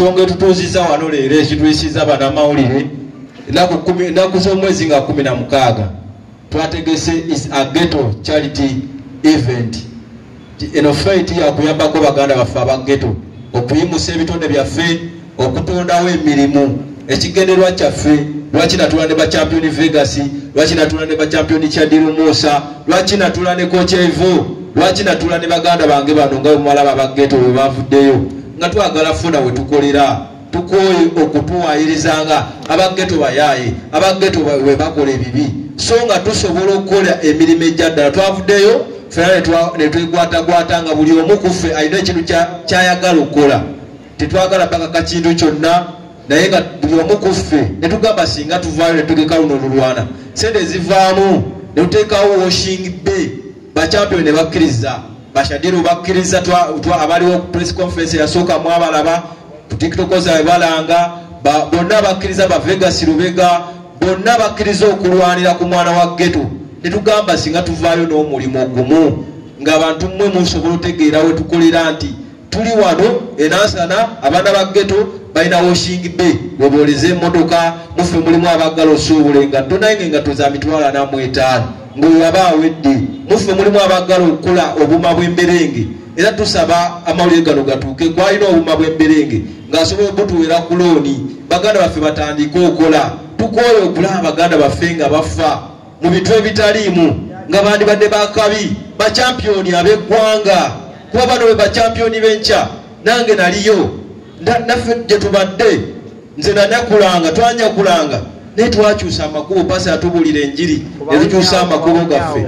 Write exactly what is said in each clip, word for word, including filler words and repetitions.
songa tutuziza wano leero ekituyisiza bannamawulire ennaku z'omwezi nga kumi na mukaaga twategese is a ghetto charity event. Eno fight yakuyambako baganda baffe aba ghetto okuyimusa ebitonde byaffe okutondawo emirimu. Ekigendererwa kyaffe lwaki natula ne bachampioni Vegas, lwaki natula ne bachampioni Chadiru Musa, lwaki natula ne Coach Evo, lwaki natula ne baganda bange bano nga bamala aba ghetto bwe bavuddeyo nga twagala funa we tukolera. Tukoye okutuwayirizanga aba ghetto bayaye aba ghetto we bakola ebibi so nga tusobola okukola emirimu ejjaddala twavuddeyo fena ne twekwatagwata nga buli omu kuffe alina ekintu kyayagala okukola. Tetwagala paka kakintu kyonna naye nga buli omu kuffe ne tugamba singa tuvaayo ne tugeka luno olulwana sente ezivaamu ne tuteekawo washing bay bachampion ne bakkiriza bashadiru bakkiriza abaliwo press conference yasooka mu abalaba TikTok za balanga bonna bakkiriza ba Vegas Lubega bonna bakkiriza okulwanira ku mwana wa ghetto. Ne tugamba singa tuvaayo n'omulimu gumu ng'abantu mmwe musobola otegeera we tukolera nti tuli wano enansana abaana ba ghetto balina washing bay weboleze emmotoka muffe mulimu abaggala osuubule nga tonaye nga toza mitwalo ana mu etaano ng'oyo aba awedde muffe mulimu abaggala okukola obuma bw'emberenge era tusaba amawulire gano gatuuke kwalina obuma bw'emberenge ng'asobola okutuweera ku looni baganda baffe batandike okola. Tukoye okulaba baganda baffe nga bafa mu bintu ebitaliimu nga bandibadde bakabi bachampioni ab'eggwanga kuba bano be bachampioni b'enkya nange naliyo naffe gye tubadde nze nanyakulanga twanyakulanga naye twakyusa amakubo pasi atubulira enjiri ne tukyusa amakubo gaffe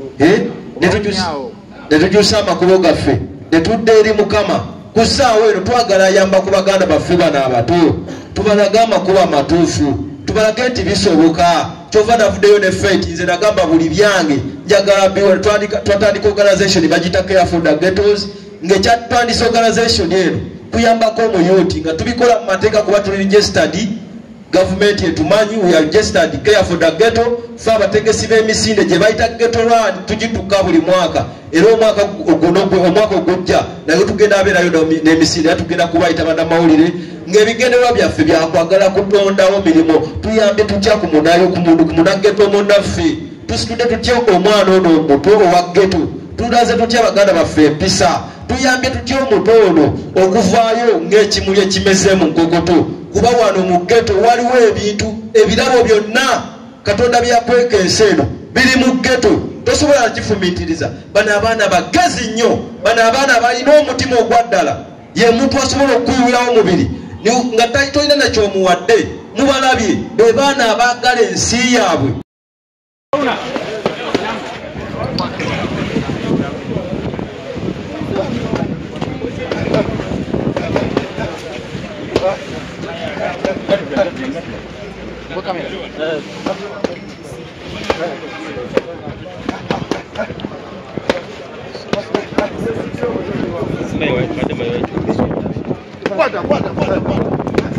ne tukyusa amakubo gaffe ne tudda eri Mukama. Ku ssaawa eno twagala ayamba ku baganda baffe bano abato tubalage amakubo amatuufu tubalage nti bisoboka. Kyova navuddeyo ne fight nze nagamba buli byange njagala biwa twatandika organization bagita Care for the Ghettos ng'ekyatandisa organization eno kuyambako omuyuti nga tubikola mu mateeka kuba tuli registered Gavumenti etumanyi we are registered Care for the Ghetto fe abategesi b'emisinde gye bayita Ghetto Run tugituka buli mwaka era omwaka omwaka ogujja naye tugenda abeerayo n'emisinde era tugenda kubayita bannamawulire ng'ebigendererwa byaffe byakwagala kutondawo mirimu tuyambe tutya ku munayo ku mundu ku munaggetto munnaffe tusitudde tutya omwana ono omuto owa ghetto tulaze tutya baganda baffe empisa tuyambye tutya omuto ono okuvaayo ng'ekimuli ekimeze mu nkokoto kuba wano mu ghetto waliwo ebintu ebirabo byonna Katonda byakweka ensi eno biri mu ghetto tosobola kifumiitiriza. Bano abaana bagezi nnyo bano abaana balina omutima ogwaddala ye muntu asobola okuyiwirawo omubiri nga tolina nakyomuwadde mubalabye be baana abaagala ensi yaabwe. Guarda, guarda, guarda, guarda.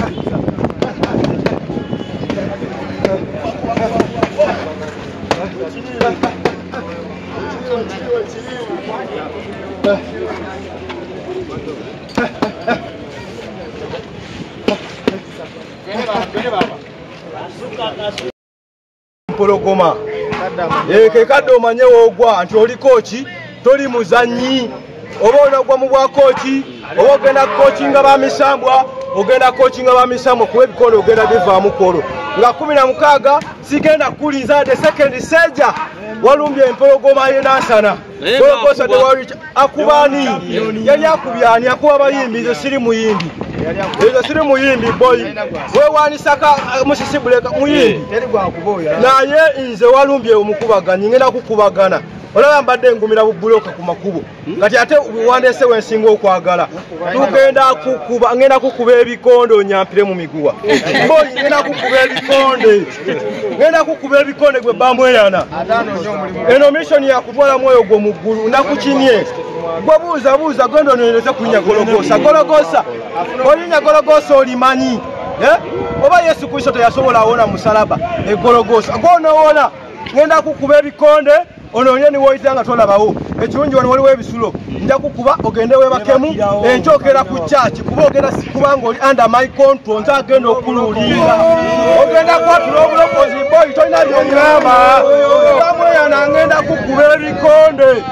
Mpologoma eke kadde omanye woogwa nti oli kooki toli muzanyi oba onagwa mu bwa kooki oba ogenda kookinga bamisambwa ogenda kookinga bamisambwa kuba ebikondo ogenda bivaamu kolo nga kumi na mukaaga sigenda kulinza de second seja walumbye empologoma yenansana pologosa de waricha akubani yali akubyani akuba Bayimbi ezo siri muyimbi ezo siri muyimbi boy wewanisaka musisibuleka muyimbi naye nze walumbye omukubaganya ngenda kukubagana olaba mbadde ngumira bubuloka ku makubo kati ate wandese wensinga okwagala tugenda kukuba ngenda kukuba ebikondo nyampire mu miguwa boy ngenda kukuba ebikonde ngenda kukuba ebikonde gwe bamweyana eno mission ya kutwala moyo gwo muggulu nakukinye gwe buuza buuza gondo nonyereze kunya gologosa gologosa olinya gologosa olimanyi eh oba Yesu Kristo teyasobola awona musalaba egologosa gono wona ngenda kukuba ebikonde ono nyeni woyitanga tolabawo ekirungi wano waliwo ebisulo nja kukuba ogende webakemu enkyokera ku church kuba ogenda sikubanga oli under my control nza agenda okululira ogenda kwatula obulokozi boy tolina byongamba bamweyana ngenda kukuba ebikonde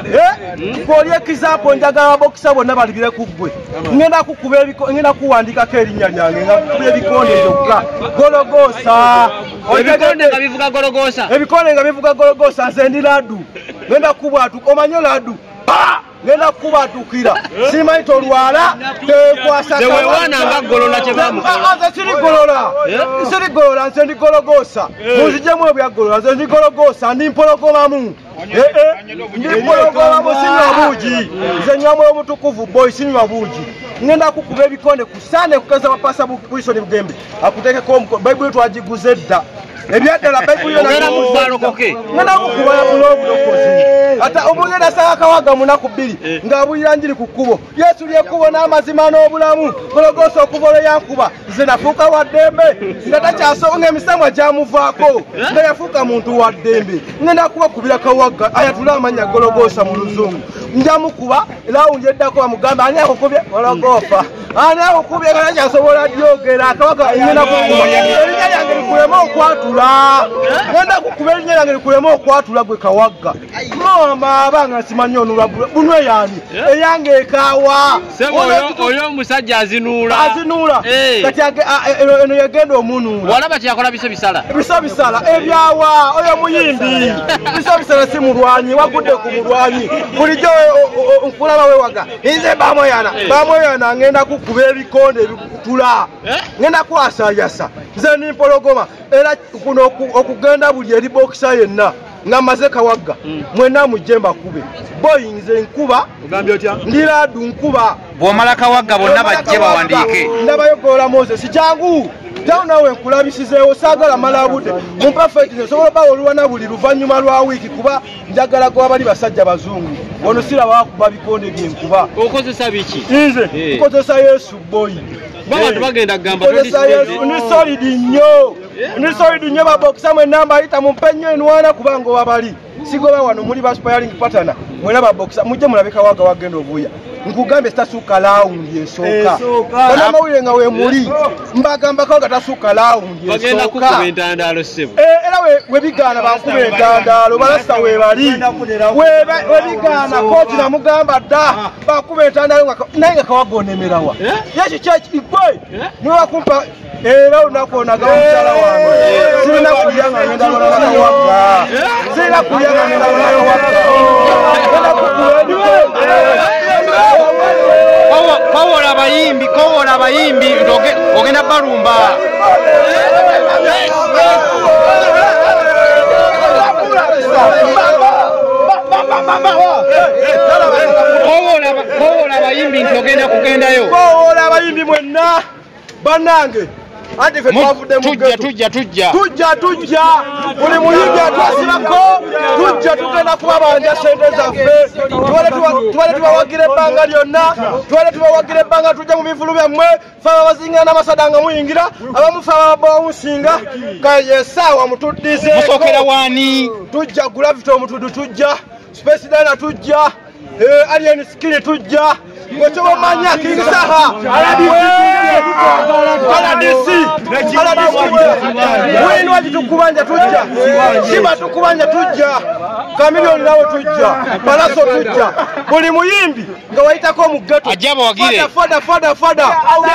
kolye kizapo njagala bokisa bonna balibire kuggwe ngenda kukuba ebiko ngenda kuwandikako erinnya lyange nga kukuba ebikonde byokka gologosa ebikonde nga bivuga gologosa ebikonde nga bivuga gologosa nze ndi laddu ngenda kubwatuka omanyo laddu ngenda kubatukira simanyi tolwala tekwasa nze wewananga golola kyebamukola nze siri golola siri golola nze ndi gologosa muzijemu ebyagolola nze ndi gologosa ndi mpologomamu ndi mpologomamu sinywa buugi nze nywamu obutukuvu boy sinywa buugi ngenda kukuba ebikonde kusane kukeza bapasa Wilson Bugembe akutekeko omukono bayibuli twagiguze dda ebyaddala bayibuli ogera mu bbalokoke ngenda kukuba yabulobulokozi ata omugenda saka kawaga munaku bbiri ng'abulira njiri ku kkubo Yesu lyekkubo n'amazima n'obulamu gologosa okuva yankuba nze nafuuka wa ddembe nga takyasonga emisamwa gyamuvaako nga yafuuka muntu wa ddembe ngenda kubakubira kawaga ayatula amannya gologosa mu luzungu njamukuba lawundi eddako bamugamba ani akukubye gologofa ani akukubye nga takyasobola dyogera akawaga ngenda kukuba erinnya lyange likulema okwatula ngenda kukuba erinnya lyange likulema okwatula gwe kawaga mama abanga simanyi onulwa bunwe yani eyange ekawa oyo omusajja azinuula azinuula kati eno yagenda omunula walaba kyakola biso bisala biso bisala ebyawa oyo muyimbi biso bisala si mulwanyi wagudde ku mulwanyi bulijjo nkulaba wewaga nze bamweyana bamweyana ngenda kukuba ebikonde ebikutula ngenda kwasayasa nze nimpologoma era kuno okugenda buli eri bokisa yenna nga maze kawaga mwena mujemba kube boy nze nkuba ogambye otya ndira du nkuba bwomala kawaga bonna bajje bawandike ndabayogola Moses kyangu tawo nawe nkulabisizeewo saagala mala budde mu perfect sobola bawo oluwana buli luvannyuma lwa wiiki kuba njagala gwa bali basajja bazungu ono sira bakuba bikonde byenkuba okozesa biki nze nkozesa Yesu boy babantu bagenda kugamba ni solid nnyo ni solid nnyo babokisa mwe namba ayita mu mpenyo enwana kubanga wabali sigoba wano muli ba sparing partner mwena babokisa mujje mulabeka waga wagenda obuya nkugambe stasuka laundi esooka kana mawire nga we muli mbagamba ko gatasuka laundi esooka bagenda kukuba entandalo sebo eh era we we bigana bakuba entandalo balasa we bali we we bigana ko tina mugamba da bakuba entandalo naye kawagonemerawa yechi church igwe niwe wakumpa era unakonaga mchala wangu sina kuyanga ngenda lolala waka sina kuyanga ngenda lolala waka ngenda kukuweni kowola abayimbi kowola abayimbi ogenda balumba kowola abayimbi nti ogenda kugendayo kowola abayimbi mwenna banange ati fe twavude mu tujja tujja tujja tujja tujja buli muyimbi atwasirako tujja tugenda kubabanja sente zaffe tuwale tubawagire ebbanga lyonna tuwale tubawagire ebbanga tujja mu bivulu byammwe fe ababazingana n'amasadanga muyingira abamu fe ababa musinga kayesaawa mutuddize musokera wani tujja gravity omutudu tujja space dana tujja eh alien skin tujja ngochoba manya kingisaha aladisi aladisi wenu wajitukubanja tujja shiba tukubanja tujja kamilioni nawe tujja balaso tujja buli muyimbi nga wayitako mu Gheto ajaba wagire fada fada fada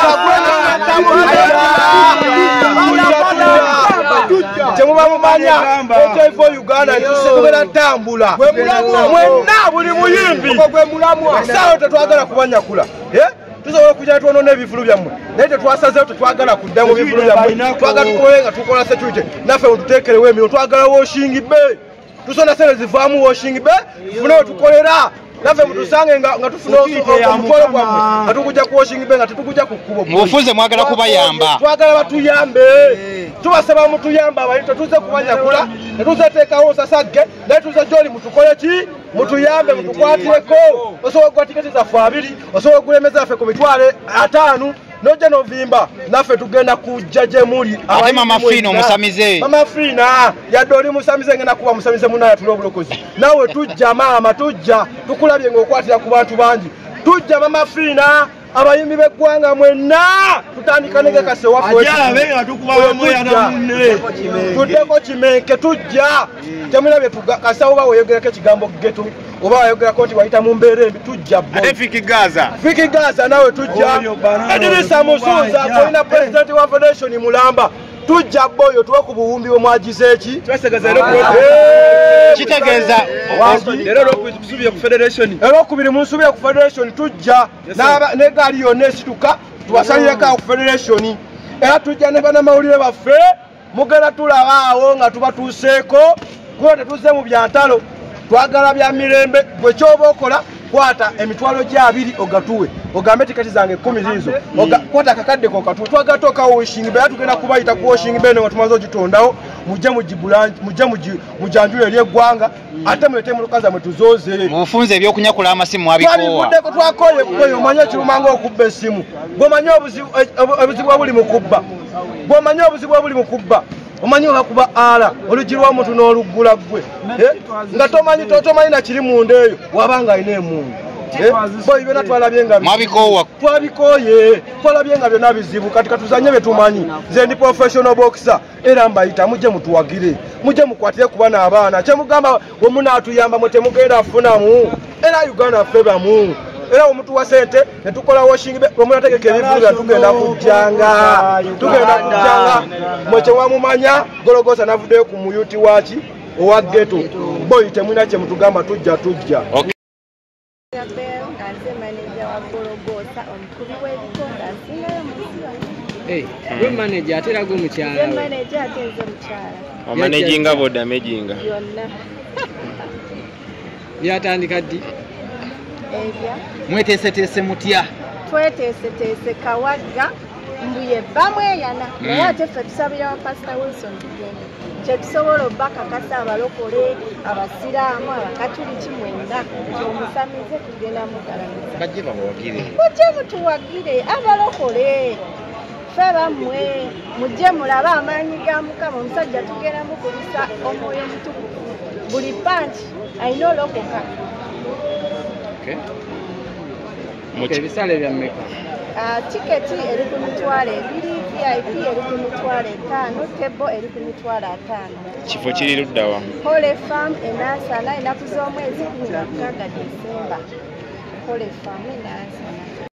temuba mumanya ekyo Uganda ntisebera tambula mwenna buli muyimbi sawa tetwagala kubanyakula eh tuzobola kujja twonone ebivulu byammwe naye tetwasazeewo tetwagala kudda mu bivulu byammwe twagala tukole nga tukola security naffe wetuteekerewo emirimu twagala washing bay tusona sente zivaamu washing bay tufune wetukolera naffe mutusange nga tufuna omukolo gwammwe nga tukujja ku washing bay nga tetukujja ku kkubo mubufunze mwagala kubayamba twagala batuyambe tubasaba mutuyamba abayi tetuze kubanyakula tetuze teekawo nsasagge naye tuze gyoli mutukole ki mutuyambe mutukwatireko osobola okugula tiketi zaffe abiri osobola okugulemeza ffe ku mitwalo ataano noja novimba naffe tugenda kujja gye muli. Ate Mama Fina omusamize. Mama Fina yadde oli musamize ngenda kuba musamize munaya tuli obulokozi. Nawe tujja maama tujja tukulabye ng'okwatira ku bantu bangi. Tujja Mama Fina abayimbi b'eggwanga mwenna tutandika nege kase waffe tuddeko kimenke tujja temulabye kasawo ba weyogerako ekigambo Gheto oba wayogerako nti wayita mu mbeera embi tujja ate Fiki Gaza Fiki Gaza nawe tujja Edirisa Musuuza kolina president wa federation Mulamba tujja boyo tuwe ku buwumbi bwe mwagize eki kitegeeza era okusubiye ku federation era okubiri munsubiye ku federation tujja ne gaali yonna esituka tubasalireko awo ku federation era tujja ne bannamawulire baffe mugenda tulabaawo nga tubatuuseeko kuba tetuze mu byantalo twagala bya mirembe gwe kyoba okola kwata emitwalo gya abiri ogatuwe ogambe tiketi zange kumi zizo kwata akakadde ko katuwe twagatoka washing be tugenda kubayita ku washing be ne watumazo gitondawo mujje mujibulanje mujje mujanjule eri eggwanga ate mulete mu lukaza mwe tuzoze mufunze ebyokunyakula amasimu abikowa twabivuddeko twakoye kukoye omanye kirumanga okubba essimu bw'omanye obuzibu buli mu kubba bw'omanye obuzibu buli mu kubba omanyi okuba ala olugi lwa muntu n'oluggula gwe nga tomanyi tomanyi na kiri munda eyo wabanga alina emungu boyi byonna twalabye nga mwabikowa twabikoye twalabye nga byonna bizibu kati katuzanye bye tumanyi nze ndi professional boxer era mbayita mujje mutuwagire mujje mukwatire ku bana abaana kyemugamba we munaatuyamba mwe temugenda afunamu era Uganda ffe bamu era omuntu wa sente ne tukola washing be omunategeka ebivuga tugenda kujjanga tugenda kujjanga mwe kye wamumanya Gologosa navuddeyo ku muyuti waki owa Gheto boyi temwina kye mutugamba tujja tujja gwe manager aterago mukyala omanaginga boda mejinga byatandika ddi ebya mweteeseteese mutya tweteeseteese Kawagga mbuye bamweyana naye ate ffe tusabira Pastor Wilson tugende kyetusobola obbakakasa abalokole abasiraamu abakatuliki mwenda omusamize tugenda mugalamiza bajje babawagire mujje mutuwagire abalokole ffe bammwe mujje mulabe amaanyi ga Mukama omusajja tugenda mukubisa omwoyo mutukuvu buli panti ayina olokoka. ebisale bya mmeka tiketi eri ku mitwalo ebiri V I P eri ku mitwalo etaano tebo eri ku mitwalo ataano kifo kiri luddawa Hole Farm enaasana ennaku z'omwezi kumi na mukaaga Desemba Hole Farm enaasana